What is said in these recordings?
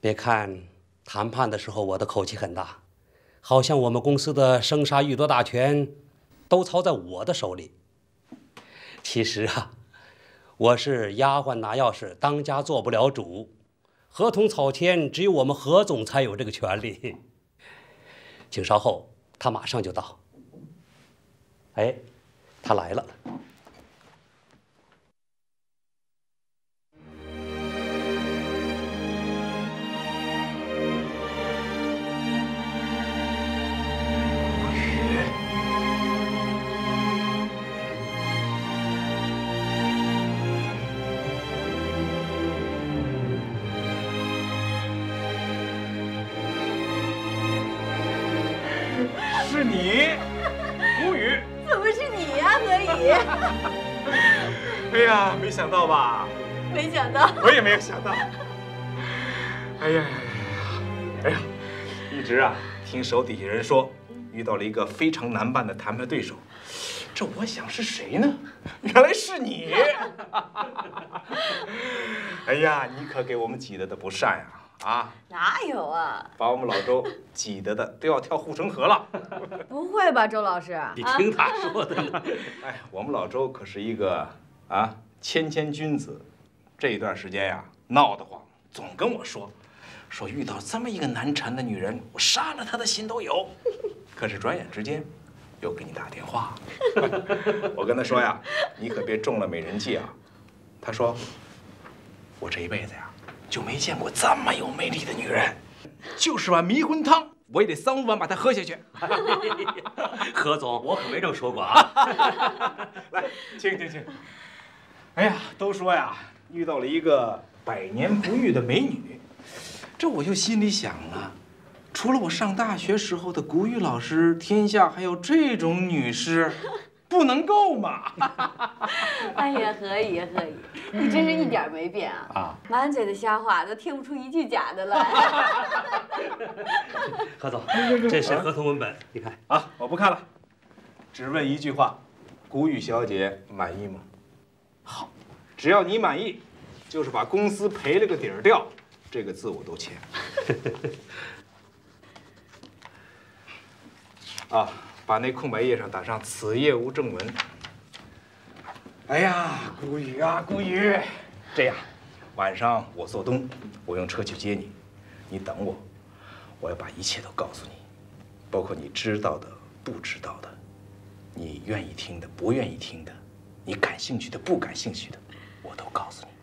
别看谈判的时候我的口气很大，好像我们公司的生杀予夺大权都操在我的手里。其实啊，我是丫鬟拿钥匙，当家做不了主。合同草签只有我们何总才有这个权利。请稍后，他马上就到。哎，他来了。 是你，吴宇。 怎么是你呀，何以？ 哎呀，没想到吧？ 没想到。 我也没有想到。哎呀，哎呀，一直啊听手底下人说，遇到了一个非常难办的谈判对手。这我想是谁呢？原来是你！哎呀，你可给我们挤得的不善呀！啊， 哪有啊？ 把我们老周挤得的都要跳护城河了。 不会吧，周老师？ 你听他说的呢。 哎，我们老周可是一个谦谦君子，这一段时间呀闹得慌，总跟我说遇到这么一个难缠的女人，我杀了她的心都有。可是转眼之间又给你打电话，我跟他说呀，你可别中了美人计啊。他说，我这一辈子呀就没见过这么有魅力的女人，就是碗迷魂汤我也得3-5碗把它喝下去。 何总，我可没这么说过啊。 来，请。哎呀，都说呀，遇到了一个百年不遇的美女，这我就心里想了，除了我上大学时候的古语老师，天下还有这种女士，不能够嘛？ 哎呀，何以，你真是一点没变啊！满嘴的瞎话都听不出一句假的来。 何总，这是合同文本，你看啊，我不看了，只问一句话，古雨小姐满意吗？好，只要你满意，就是把公司赔了个底儿掉，这个字我都签。啊，把那空白页上打上此业无正文。哎呀，古雨啊，古雨，这样，晚上我做东，我用车去接你，你等我，我要把一切都告诉你，包括你知道的、不知道的，你愿意听的、不愿意听的，你感兴趣的、不感兴趣的，我都告诉你。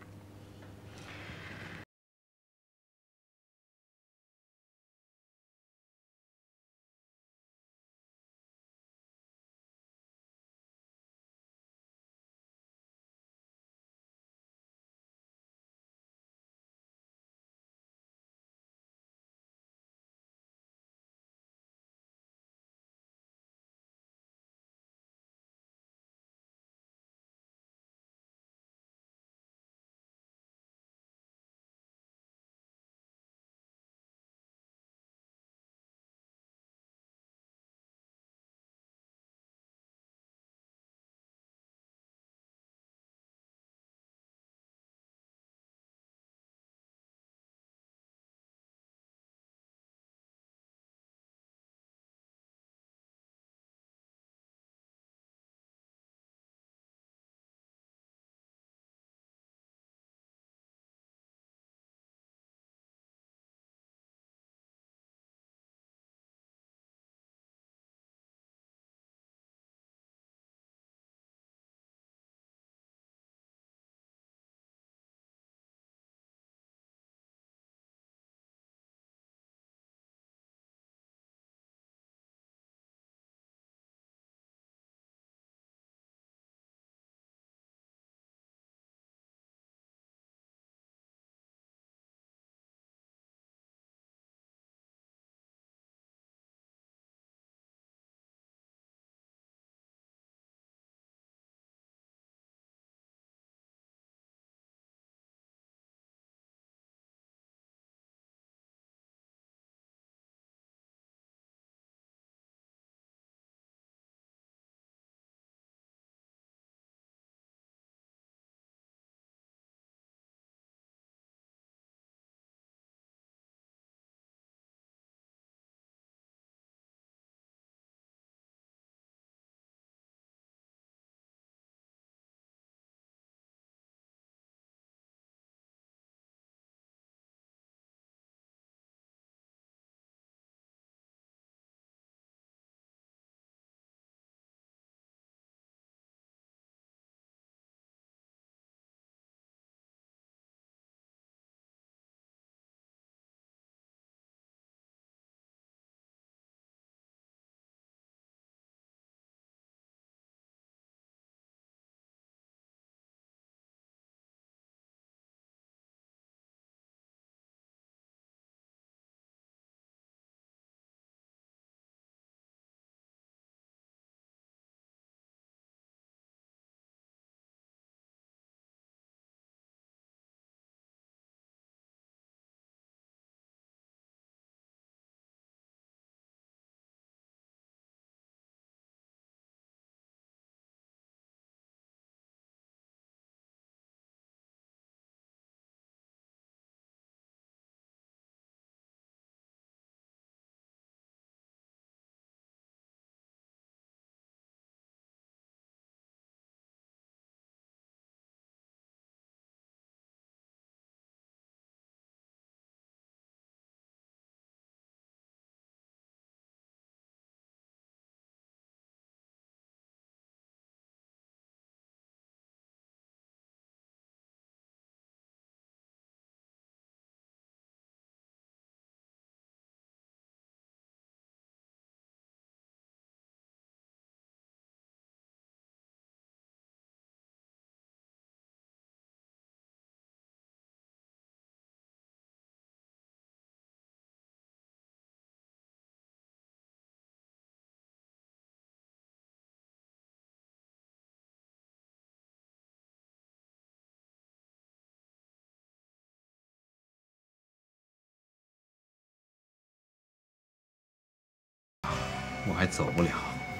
我还走不了。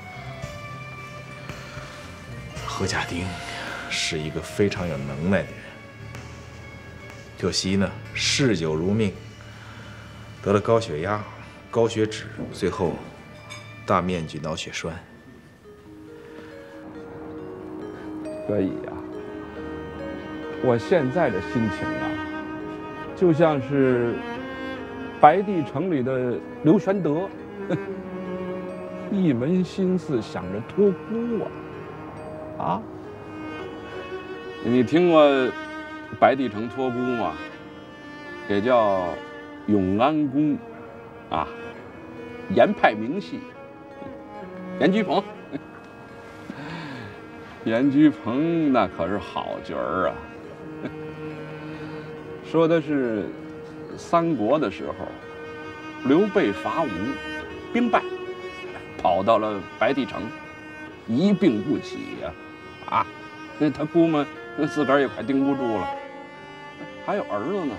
何家丁是一个非常有能耐的人，可惜呢，嗜酒如命，得了高血压、高血脂，最后大面积脑血栓。 可以呀，我现在的心情啊，就像是白帝城里的刘玄德，一门心思想着托孤啊！你听过白帝城托孤吗？也叫永安宫啊，严派名戏，严居鹏。严居鹏那可是好角儿啊！说的是三国的时候，刘备伐吴，兵败，跑到了白帝城，一病不起呀！啊，那他估摸自个儿也快顶不住了，还有儿子呢，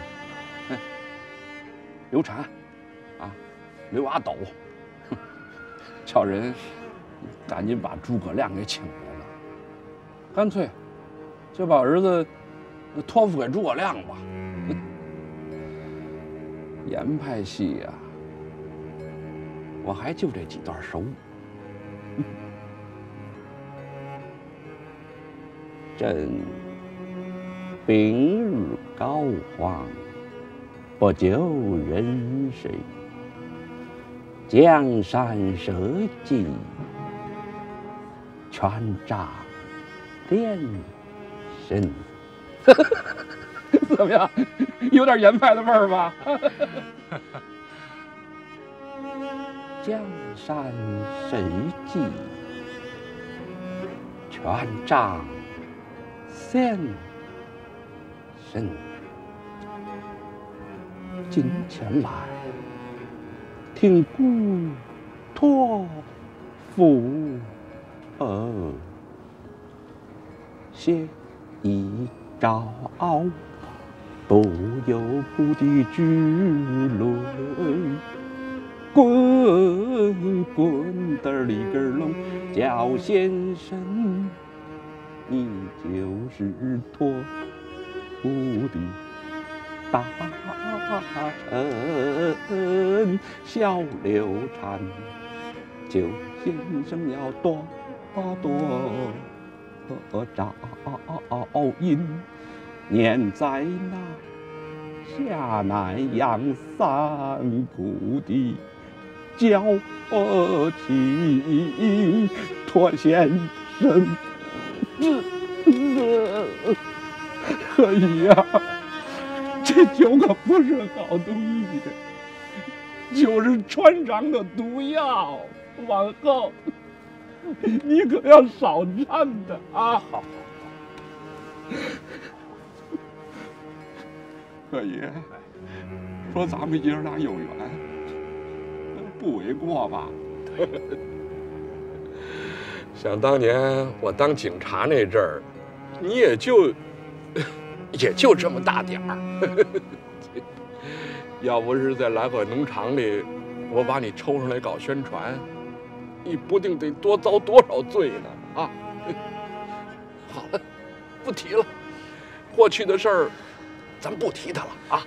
刘禅，啊，刘阿斗，叫人赶紧把诸葛亮给请来了。干脆就把儿子托付给诸葛亮吧。严派戏呀，我还就这几段熟。朕bình日高皇，不救人谁？江山社稷，权诈连身。怎么样？有点严派的味儿吧？江山社稷，权杖先生，今前来听姑托付写一诏，不由故的之论，滚的里根龙，叫先生，你就是托付的大臣小刘禅，求先生要多照应，念在那下南洋三谷的交情，托先生可以呀，这酒可不是好东西，酒是船长的毒药，往后你可要少沾的啊！好，可以说咱们爷俩有缘，不为过吧？想当年我当警察那阵儿，你也就这么大点儿，要不是在蓝河农场里，我把你抽上来搞宣传，你不定得多遭多少罪呢！啊，好了，不提了，过去的事儿，咱不提它了啊。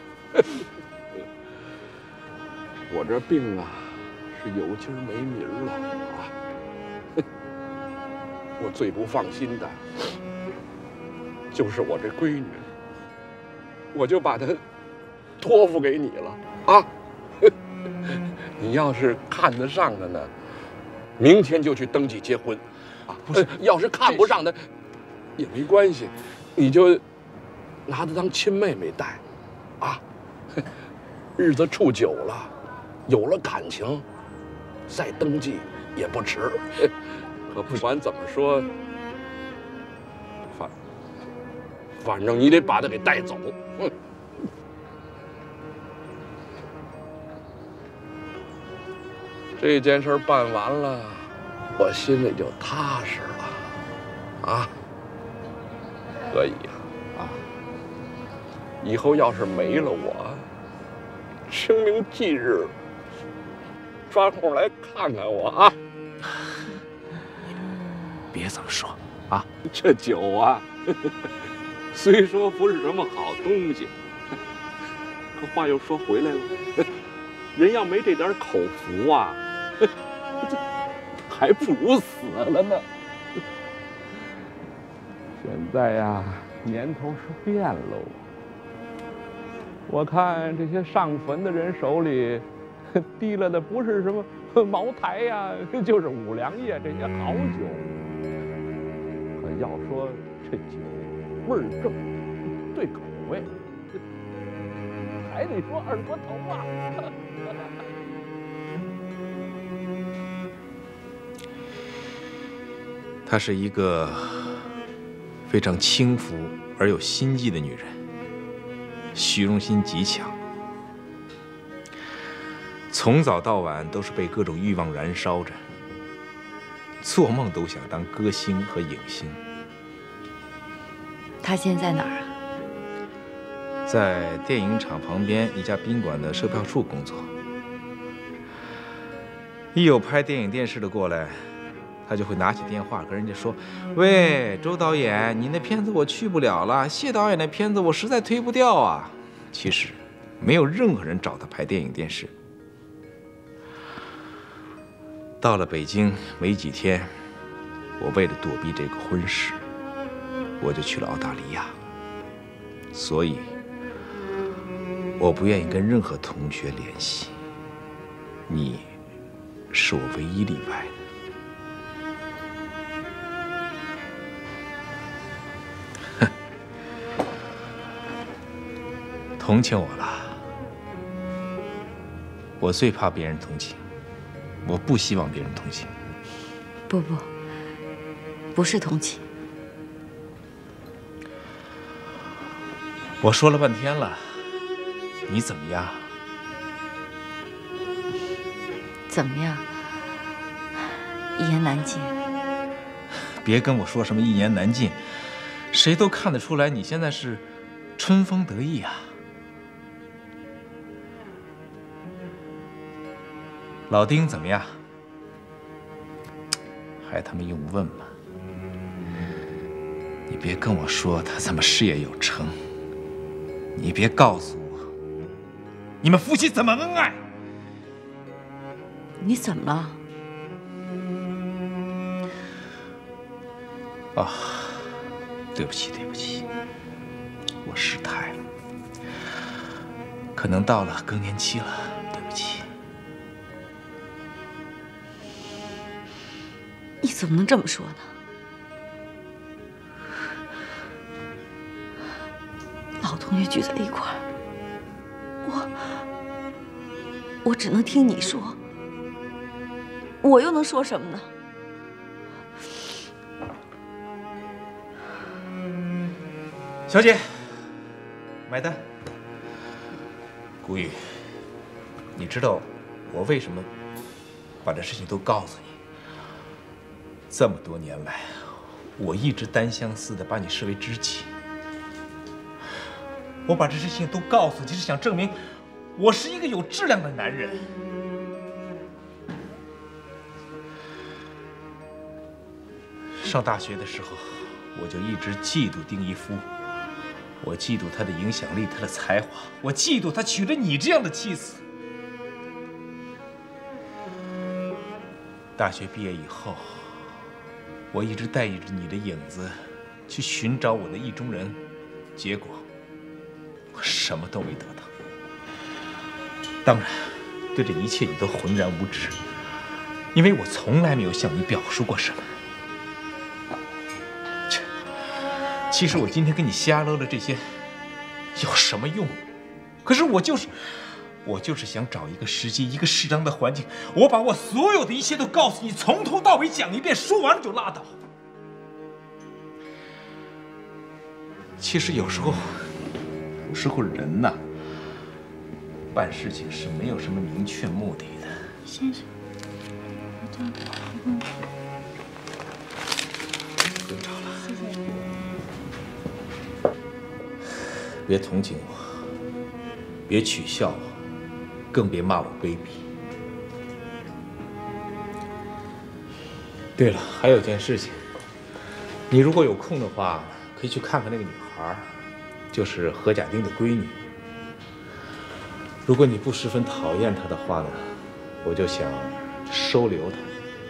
我这病啊，是有今儿没明儿了啊。我最不放心的，就是我这闺女，我就把她托付给你了啊。你要是看得上的呢，明天就去登记结婚，啊，不是，要是看不上的，也没关系，你就拿她当亲妹妹待，啊，日子处久了，有了感情，再登记也不迟。可不管怎么说，反正你得把她给带走。这件事办完了，我心里就踏实了，啊，可以呀，啊，以后要是没了我，清明祭日，专户来看看我啊。 别这么说啊！ 这酒啊，虽说不是什么好东西，可话又说回来了，人要没这点口福啊，这还不如死了呢。现在呀，年头是变喽。我看这些上坟的人手里提了的不是什么茅台呀，就是五粮液这些好酒。可要说这酒味儿正，对口味，还得说二锅头啊。 她是一个非常轻浮而有心计的女人，虚荣心极强，从早到晚都是被各种欲望燃烧着，做梦都想当歌星和影星。 他现在在哪儿啊？ 在电影厂旁边一家宾馆的售票处工作。一有拍电影电视的过来，他就会拿起电话跟人家说：“喂，周导演，你那片子我去不了了，谢导演那片子我实在推不掉啊。”其实，没有任何人找他拍电影电视。到了北京没几天，我为了躲避这个婚事，我就去了澳大利亚。所以，我不愿意跟任何同学联系。你，是我唯一例外的。同情我了，我最怕别人同情，我不希望别人同情。 不是同情。 我说了半天了，你怎么样？ 怎么样？一言难尽。 别跟我说什么一言难尽，谁都看得出来你现在是春风得意啊。老丁怎么样？还他妈用问吗？你别跟我说他这么事业有成，你别告诉我你们夫妻怎么恩爱。 你怎么了？ 啊，对不起，我失态了，可能到了更年期了，对不起。 你怎么能这么说呢？老同学聚在一块儿，我只能听你说，我又能说什么呢？ 小姐，买单。古雨，你知道我为什么把这事情都告诉你？这么多年来，我一直单相思的把你视为知己。我把这事情都告诉你，是想证明我是一个有质量的男人。上大学的时候，我就一直嫉妒丁一夫。我嫉妒他的影响力，他的才华，我嫉妒他娶了你这样的妻子。大学毕业以后，我一直带着你的影子去寻找我的意中人，结果我什么都没得到。当然，对这一切你都浑然无知，因为我从来没有向你表述过什么。其实我今天跟你瞎搂了这些，有什么用？可是我就是想找一个时机，一个适当的环境，我把我所有的一切都告诉你，从头到尾讲一遍，说完了就拉倒。其实有时候人呐，办事情是没有什么明确目的的。 先生，我叫不用找了。别同情我，别取笑我，更别骂我卑鄙。对了，还有件事情， 你如果有空的话，可以去看看那个女孩，就是何家丁的闺女。如果你不十分讨厌她的话呢，我就想收留她。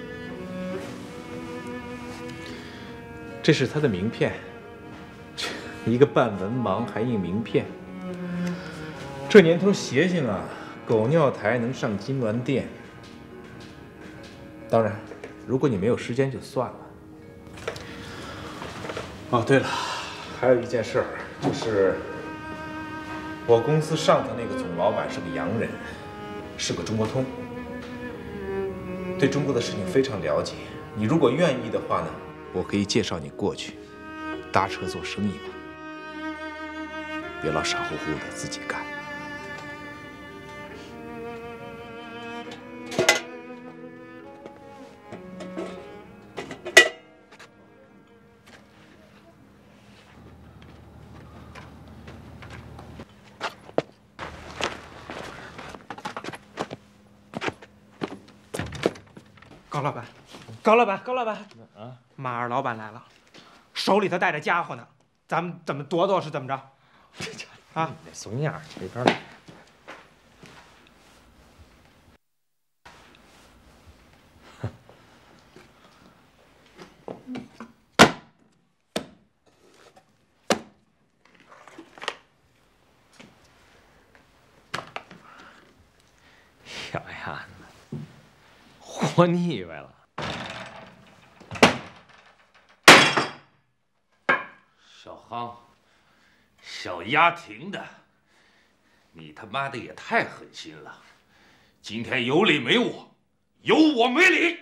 这是她的名片，一个半文盲还印名片。这年头邪性啊，狗尿台能上金銮殿。当然，如果你没有时间就算了。哦，对了，还有一件事儿，就是我公司上头那个总老板是个洋人，是个中国通，对中国的事情非常了解。你如果愿意的话呢，我可以介绍你过去，搭车做生意嘛，别老傻乎乎的自己干。 高老板，高老板，高老板！啊，马二老板来了，手里头带着家伙呢，咱们怎么躲躲是怎么着？啊， 那怂样，这边来。小丫头，活腻歪了。 小夯，小丫婷的，你他妈的也太狠心了！今天有理没我，有我没理。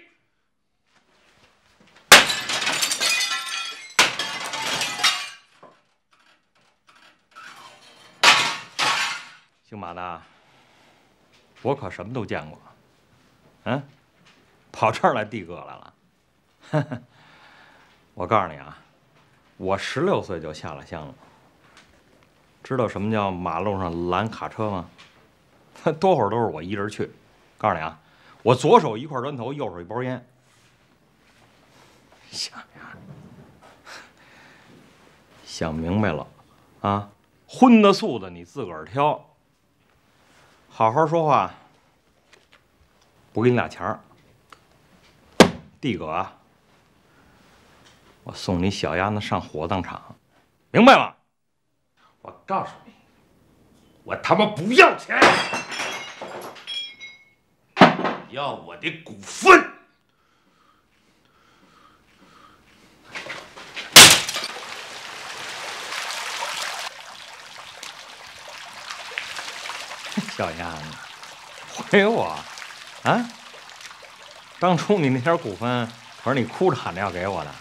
姓马的，我可什么都见过。嗯，跑这儿来递哥来了。我告诉你啊，我16岁就下了乡了。知道什么叫马路上拦卡车吗？多会儿都是我一人去。告诉你啊，我左手一块砖头，右手一包烟。想明白了啊，荤的素的你自个儿挑。好好说话，不给你俩钱儿。弟哥啊，我送你小丫头上火葬场，明白吗？ 我告诉你，我他妈不要钱，要我的股份。 小丫头，回我啊！当初你那点股份，可是你哭着喊着要给我的。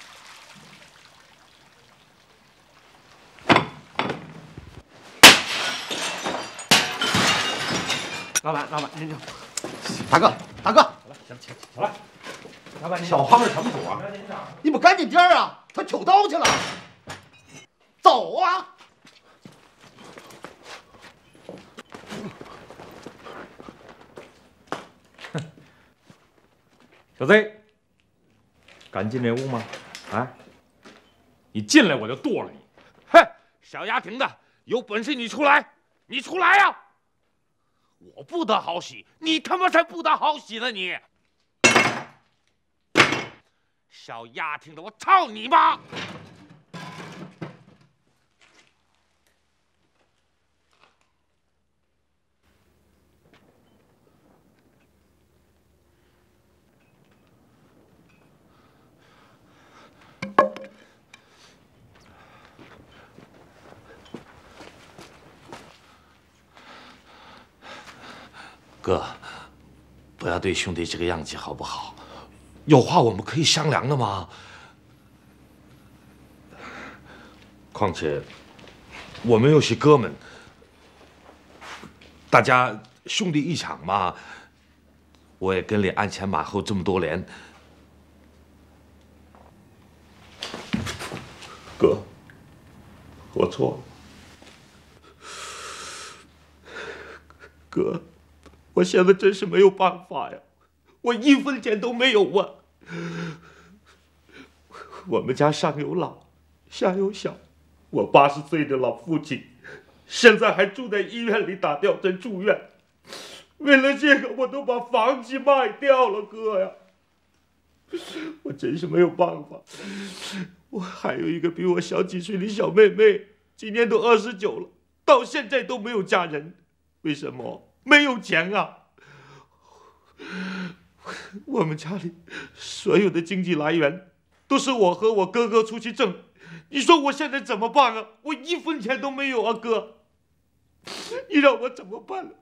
老板，老板，您就大哥，大哥， 起来！ 老板， 小夯是什么主啊？你们赶紧点儿啊，他求刀去了。走啊！ 小 Z， 敢进这屋吗？啊！你进来我就剁了你！ 哼，小丫婷的，有本事你出来，你出来呀！我不得好喜，你他妈才不得好喜呢你！小丫婷的，我操你妈！哥，不要对兄弟这个样子好不好？有话我们可以商量的嘛。况且我们又是哥们，大家兄弟一场嘛。我也跟你鞍前马后这么多年，哥，我错了，哥。我现在真是没有办法呀，我1分钱都没有啊！ 我们家上有老，下有小，我80岁的老父亲，现在还住在医院里打吊针住院。为了这个，我都把房子卖掉了，哥呀！我真是没有办法。我还有一个比我小几岁的小妹妹，今年都29了，到现在都没有嫁人。为什么？没有钱啊！我们家里所有的经济来源都是我和我哥哥出去挣，你说我现在怎么办啊？我1分钱都没有啊，哥！你让我怎么办呢？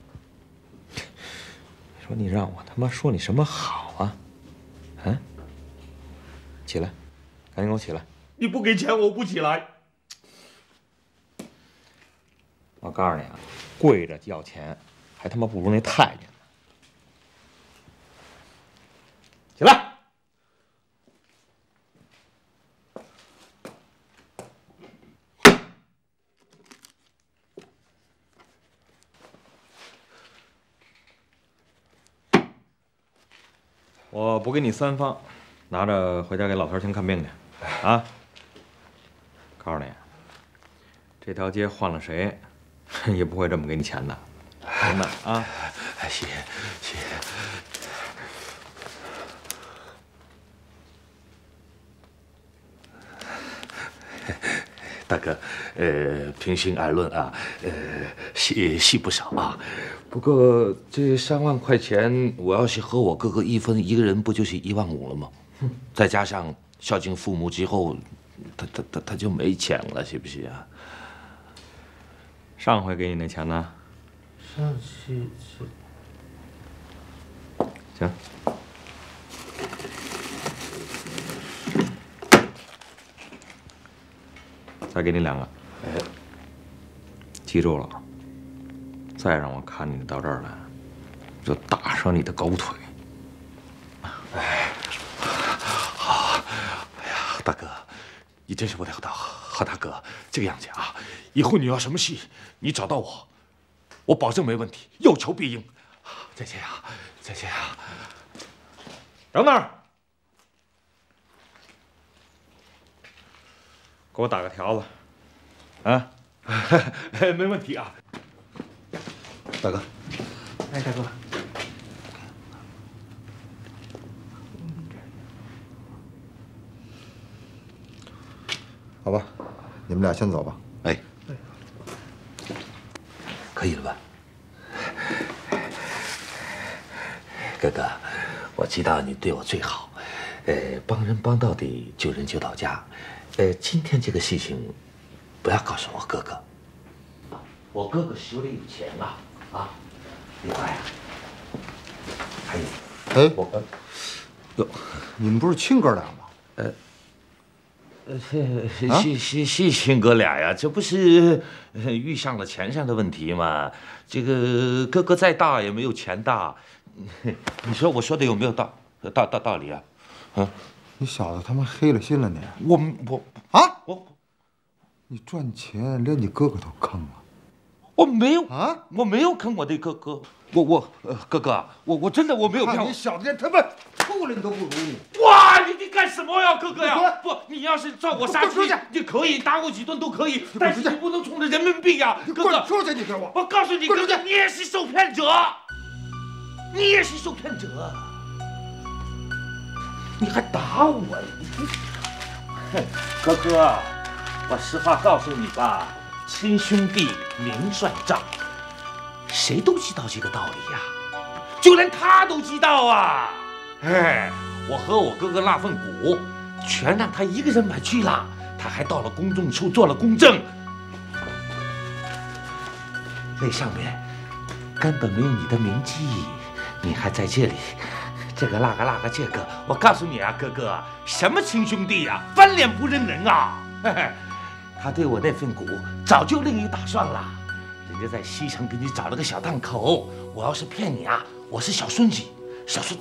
说你让我他妈说你什么好啊？啊！起来，赶紧给我起来！ 你不给钱，我不起来。 我告诉你啊，跪着要钱，还他妈不如那太监呢。起来！我不给你3方，拿着回家给老头先看病去，啊！告诉你，这条街换了谁，也不会这么给你钱的，真的啊！ 谢谢。大哥，平心而论啊，戏不少啊。不过这3万块钱，我要是和我哥哥一分，一个人不就是1万5了吗？再加上孝敬父母之后，他就没钱了，是不是啊？ 上回给你那钱呢？ 上次行。再给你2个，记住了，再让我看你到这儿来，就打折你的狗腿。 好，哎呀，大哥，你真是我的好大哥。这个样子啊，以后你要什么事，你找到我，我保证没问题，有求必应。再见啊，再见啊。 等等，给我打个条子，啊， 没问题啊， 大哥。 哎，大哥， 好吧，你们俩先走吧。 哎，可以了吧？哥哥，我知道你对我最好，帮人帮到底，救人救到家。今天这个事情，不要告诉我哥哥。我哥哥手里有钱啊，另外啊，还有， 哎， 哟， 你们不是亲哥俩吗？ 是亲哥俩呀，这不是遇上了钱上的问题吗？这个哥哥再大也没有钱大，你说我说的有没有道理啊？啊？ 你小子他妈黑了心了你！你赚钱连你哥哥都坑了。 我没有啊！ 我没有坑我的哥哥，哥哥，我真的我没有骗我。 你小子连他妈畜生都不如你！ 哇，你干什么呀，哥哥呀？不，你要是照我杀气，你可以打我几顿都可以，但是你不能冲着人民币呀，哥哥。 滚出去！你给我！ 我告诉你，哥哥，你也是受骗者，你也是受骗者，你还打我呀？哥哥，我实话告诉你吧。亲兄弟明算账，谁都知道这个道理呀，就连他都知道啊！哎，我和我哥哥那份股，全让他一个人买去了，他还到了公证处做了公证，那上面根本没有你的名记，你还在这里，这个那个这个，我告诉你啊，哥哥，什么亲兄弟呀，翻脸不认人啊！嘿嘿。他对我那份股早就另有打算了，人家在西城给你找了个小档口。我要是骗你啊，我是小孙子，小孙。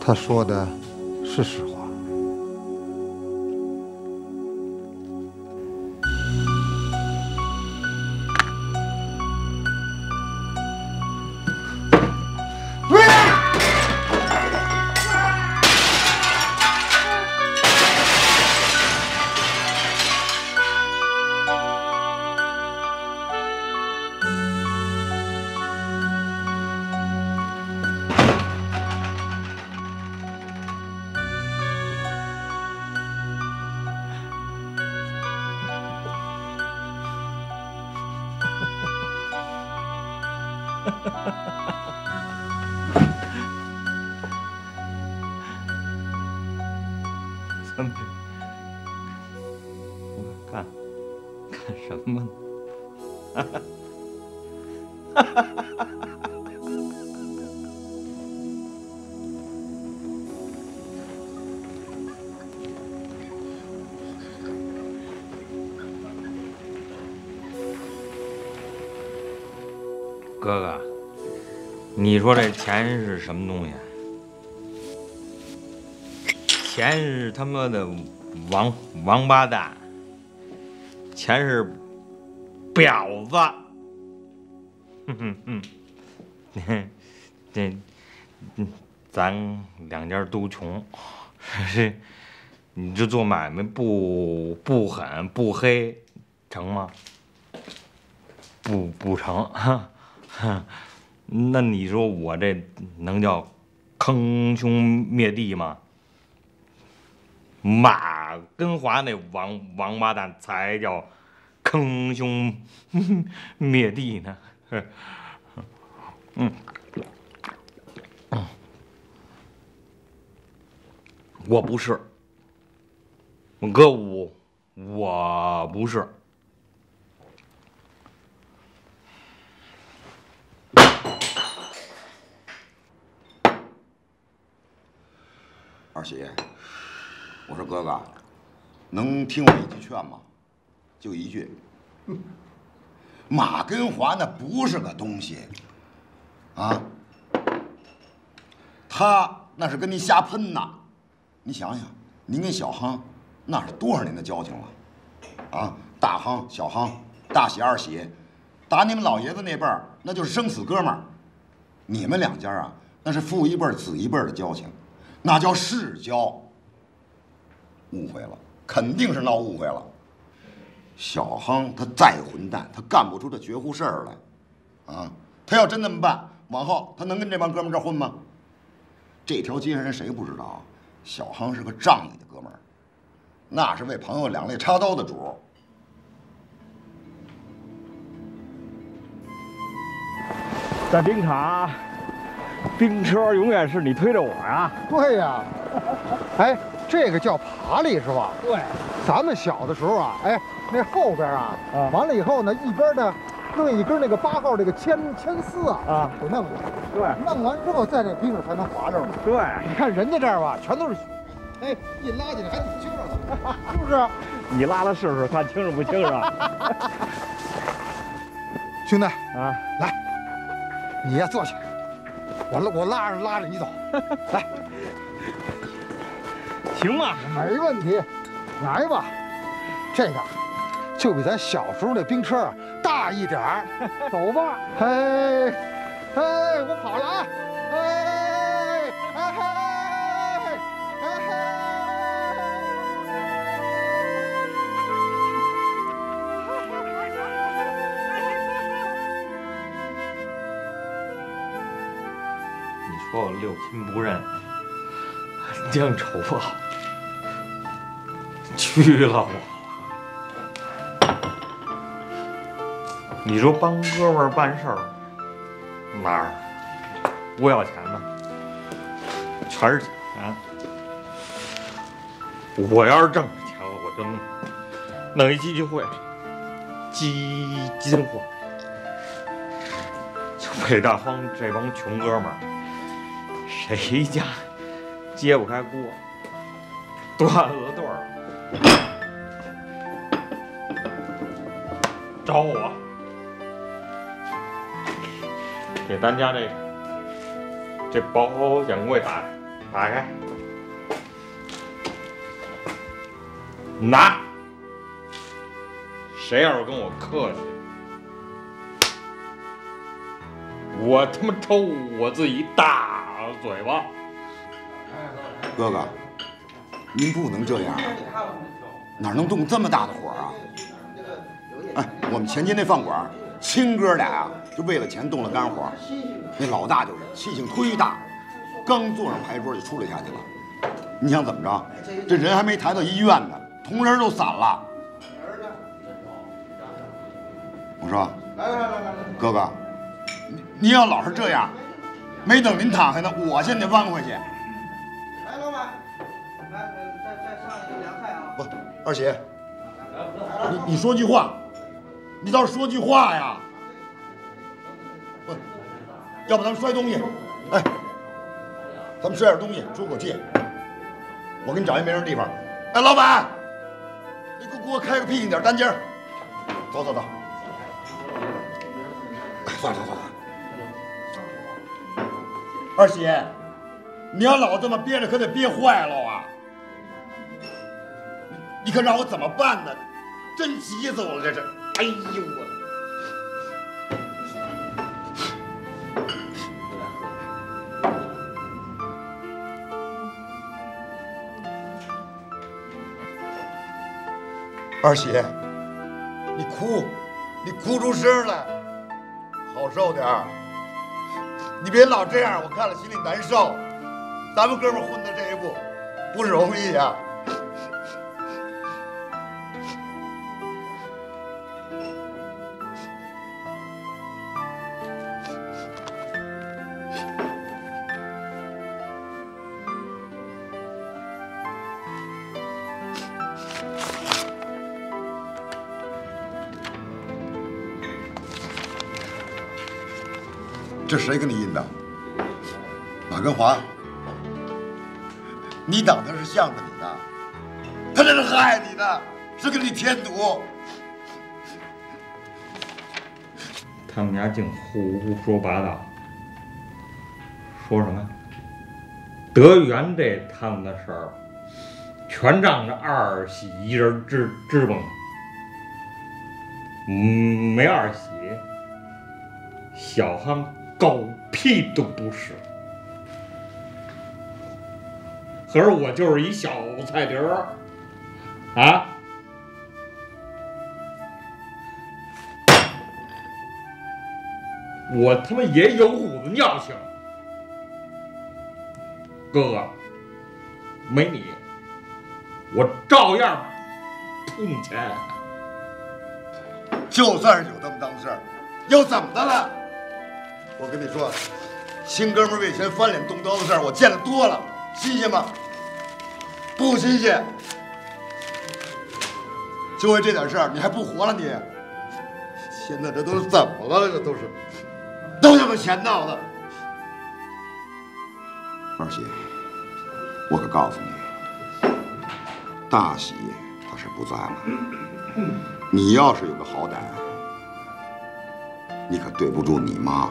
他说的是实话。 怎么看什么呢？哥哥，你说这钱是什么东西？钱是他妈的王八蛋，钱是婊子。咱两家都穷，你这做买卖不狠不黑，成吗？不成。那你说我这能叫坑兄灭弟吗？马根华那王八蛋才叫坑兄灭弟呢。我不是，哥，我不是。 二喜，我说哥哥，能听我一句劝吗？就一句，马根华那不是个东西，啊，他那是跟您瞎喷呐！你想想，您跟小夯那是多少年的交情了？啊，大夯、小夯、大喜、二喜，打你们老爷子那辈儿，那就是生死哥们儿。你们两家啊，那是父一辈儿子一辈儿的交情，那叫世交。误会了，肯定是闹误会了。小夯他再混蛋，他干不出这绝户事儿来，啊，他要真那么办，往后他能跟这帮哥们儿这混吗？这条街上人谁不知道？小夯是个仗义的哥们儿，那是为朋友两肋插刀的主。 在冰场，冰车永远是你推着我呀。 对呀，哎，这个叫爬犁是吧？ 对， 咱们小的时候啊，哎，那后边啊，完了以后呢，一边呢弄一根那个8号这个铅丝啊，给弄着。 对， 弄完之后在这冰上才能滑着嘛。 对， 你看人家这儿吧，全都是，哎，一拉起来还挺轻着的，是不是？ 你拉拉试试，看轻着不轻着。 兄弟啊，来，你呀坐下，我拉着你走，来， 行吗？ 没问题，来吧。这个就比咱小时候那冰车啊大一点儿，走吧。嘿，嘿，我跑了啊！嘿，嘿，嘿，嘿， 你说我六亲不认，将丑报屈了我。你说帮哥们儿办事儿，哪儿不要钱呢？全是钱。我要是挣着钱了，我就弄一基金会，基金会，就北大荒这帮穷哥们儿，谁家揭不开锅，断了对儿，找我。给咱家这保险柜打开， 打开，拿。谁要是跟我客气，我他妈抽我自己大嘴巴！ 哥哥，您不能这样，哪能动这么大的火啊？哎，我们前街那饭馆，亲哥俩啊，就为了钱动了肝火。那老大就是气性忒大，刚坐上牌桌就出来下去了。你想怎么着？这人还没抬到医院呢，同仁都散了。我说，哥哥，你要老是这样，没等您躺下呢，我先得弯回去。 来，老板，来，再上一个凉菜啊！ 不，二喜，你说句话，你倒是说句话呀！不，要不咱们摔东西？哎，咱们摔点东西，出口气。我给你找一没人地方。哎，老板，你给我开个僻静点单间儿。走走走。哎，算了。二喜，你要老这么憋着，可得憋坏了啊！你可让我怎么办呢？真急死我了，这是！哎呦我！二喜，你哭出声来，好受点儿。你别老这样，我看了心里难受。咱们哥们混到这一步，不容易呀。这谁给你印的？马根华，你当他是向着你的，他这是害你的，是给你添堵。 他们家净胡说八道，说什么德源这趟的事儿，全仗着二喜一人支蹦。没二喜，小夯狗屁都不是。可是我就是一小菜碟儿，啊！我他妈也有股子尿性，哥哥，没你，我照样扑你钱。 就算是有这么当事儿，又怎么的了？我跟你说，亲哥们为钱翻脸动刀的事儿，我见得多了，新鲜吗？不新鲜。就为这点事儿，你还不活了你？现在这都是怎么了？这都他妈钱闹的。二喜，我可告诉你，大喜他是不在了。你要是有个好歹，你可对不住你妈。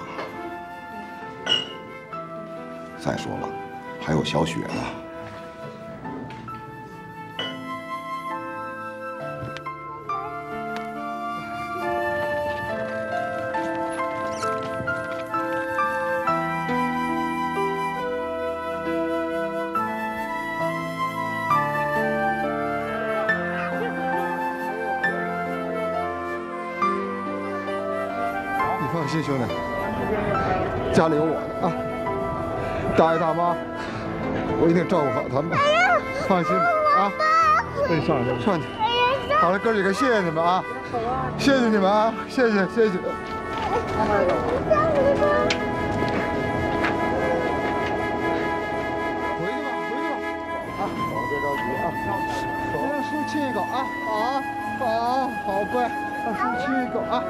再说了，还有小雪呢。 放心，兄弟，家里有我的啊，大爷大妈，我一定照顾好他们。放心啊，上去。好了，哥几个，谢谢你们啊，谢谢你们啊，谢谢。回去吧，啊，别着急啊，让叔亲一口啊，好乖，让叔亲一口啊。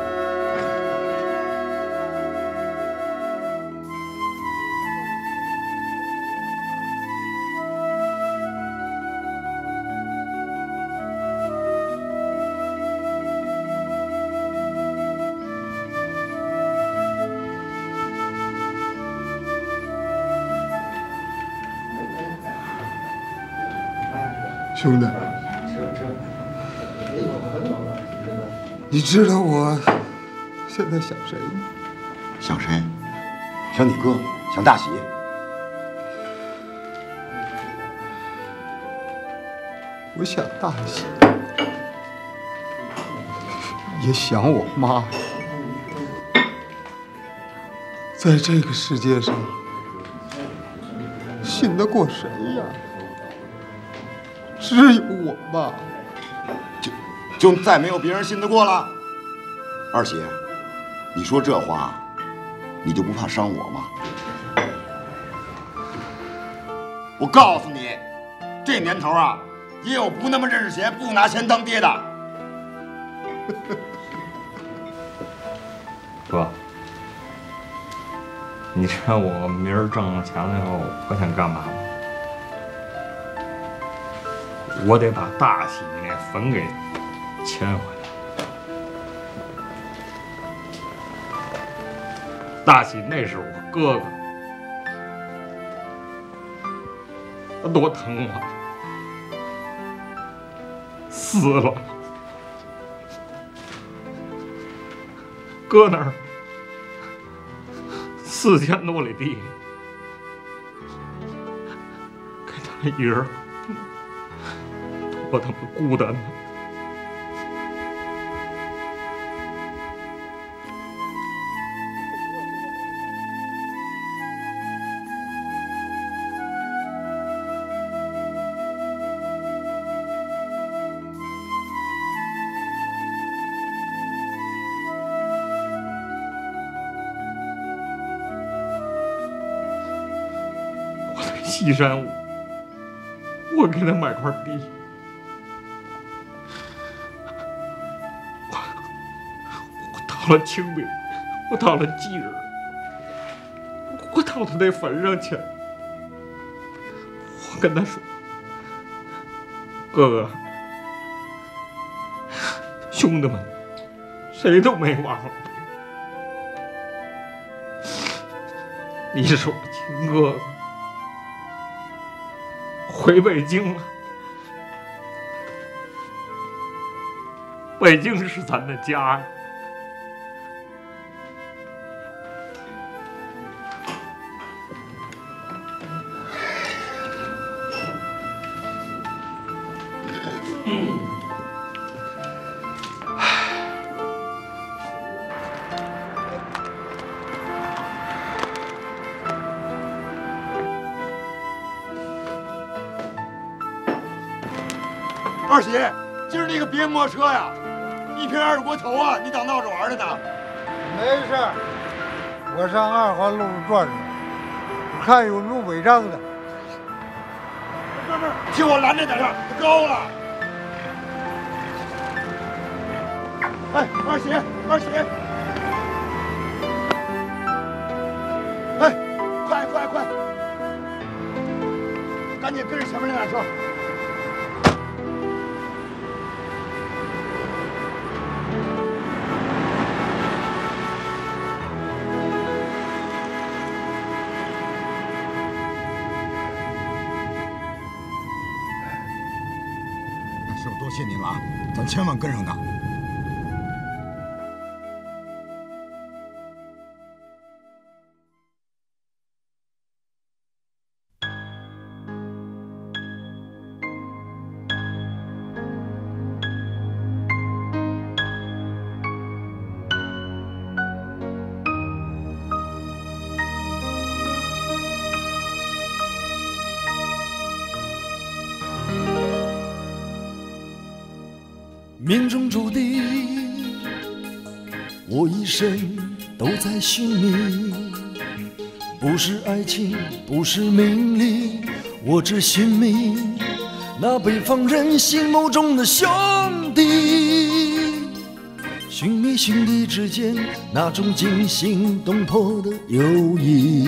兄弟，你知道我现在想谁吗？ 想谁？想你哥，想大喜。 我想大喜，也想我妈。在这个世界上，信得过谁呀？只有我妈。 就再没有别人信得过了。二喜，你说这话，你就不怕伤我吗？我告诉你，这年头啊，也有不那么认识钱、不拿钱当爹的。 哥，你知道我明儿挣了钱了以后，我想干嘛吗？我得把大喜那坟给迁回来。大喜那是我哥哥，他多疼我，死了，搁那儿4000多里地，给他一人，多他妈孤单呢。西山屋，我给他买块地，我到了清明，我到了忌日，我到他那坟上去，我跟他说：“哥哥，兄弟们，谁都没忘了你，你是我亲哥哥。”回北京了，北京是咱的家呀。 二喜，今儿那个别摩车呀，一瓶20锅头啊，你当闹着玩的呢？ 没事儿，我上2环路转转，我看有没有违章的。 不是，听我拦着点儿，它高了。哎，二喜，二喜，哎，快，赶紧跟着前面那辆车。师傅，多谢您了啊，咱千万跟上他。 命中注定，我一生都在寻觅，不是爱情，不是名利，我只寻觅那北方人心目中的兄弟，寻觅兄弟之间那种惊心动魄的友谊。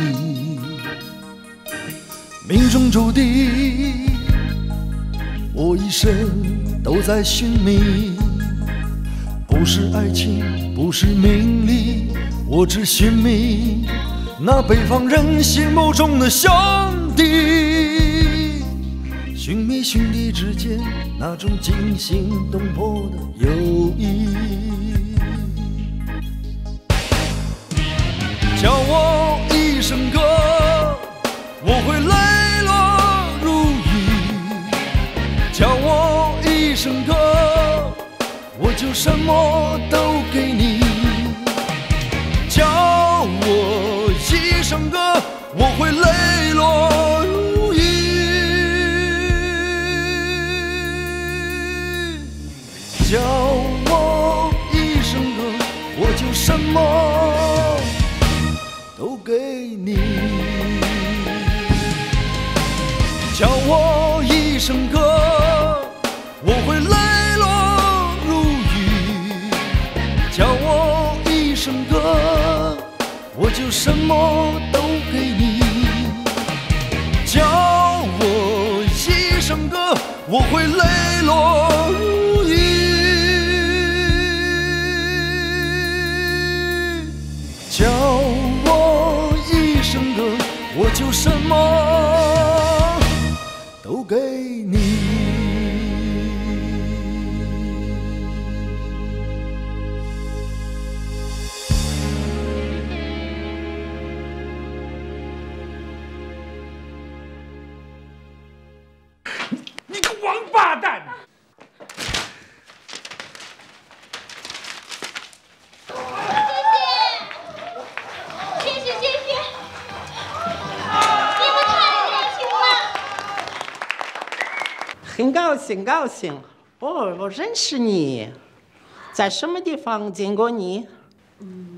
命中注定，我一生都在寻觅，不是爱情，不是名利，我只寻觅那北方人心目中的兄弟， 兄妹兄弟之间那种惊心动魄的友谊。叫我一声哥，我会磊落如玉；叫我一声哥，我就什么都给你。叫我一声哥，我会磊落如玉；叫我一声哥，我就什么都给你。叫我一声哥，我会磊落如玉；叫我一声哥，我就什么都给你。叫我一声哥，我会磊落如玉；叫我一声哥，我就什么都给你。 你个王八蛋！ 谢谢，你们太热情了。 很高兴。哦，我认识你，在什么地方见过你？